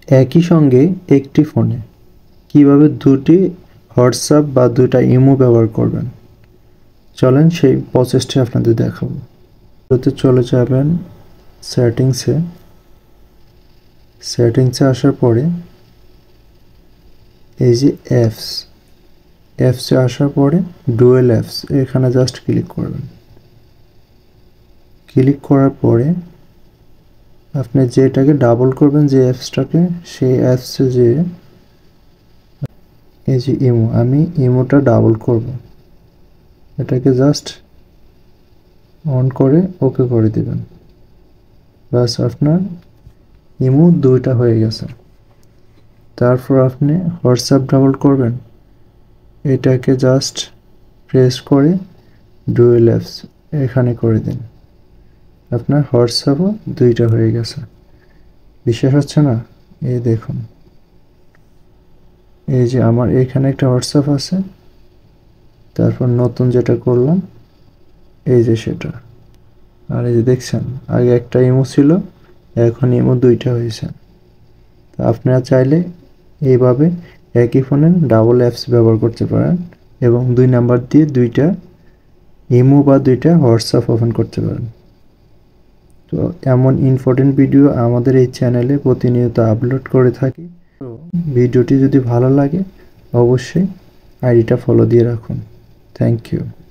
একই সঙ্গে একটি ফোনে কিভাবে দুটি হোয়াটসঅ্যাপ বা দুটা ইমো ব্যবহার করবেন, চলেন সেই প্রসেসটি আপনাদের দেখাবো। শুরুতে চলে যাবেন সেটিংসে আসার পরে এই যে অ্যাপসে আসার পরে ডুয়েল অ্যাপস এখানে জাস্ট ক্লিক করবেন। ক্লিক করার পরে আপনি যেটাকে ডাবল করবেন, যে অ্যাপসটাকে, সেই অ্যাপসে যে এই যে ইমো, আমি ইমোটা ডাবল করব, এটাকে জাস্ট অন করে ওকে করে দিবেন। বাস আপনার ইমো দুইটা হয়ে গেছে। তারপর আপনি হোয়াটসঅ্যাপ ডাবল করবেন, এটাকে জাস্ট প্রেস করে ডুয়েল অ্যাপস এখানে করে দিন, আপনার হোয়াটসঅ্যাপও দুইটা হয়ে গেছে। বিশ্বাস হচ্ছে না? এই দেখুন, এই যে আমার এখানে একটা হোয়াটসঅ্যাপ আছে, তারপর নতুন যেটা করলাম এই যে সেটা। আর এই যে দেখছেন, আগে একটা ইমো ছিল, এখন ইমো দুইটা হয়েছে। তো আপনারা চাইলে এইভাবে একই ফোনে ডাবল অ্যাপস ব্যবহার করতে পারেন এবং 2 নাম্বার দিয়ে দুইটা ইমো বা দুইটা হোয়াটসঅ্যাপ ওপেন করতে পারেন। তো এমন ইম্পর্টেন্ট ভিডিও আমাদের এই চ্যানেলে প্রতিনিয়ত আপলোড করে থাকি। তো ভিডিওটি যদি ভালো লাগে অবশ্যই আইডিটা ফলো দিয়ে রাখুন। Thank you.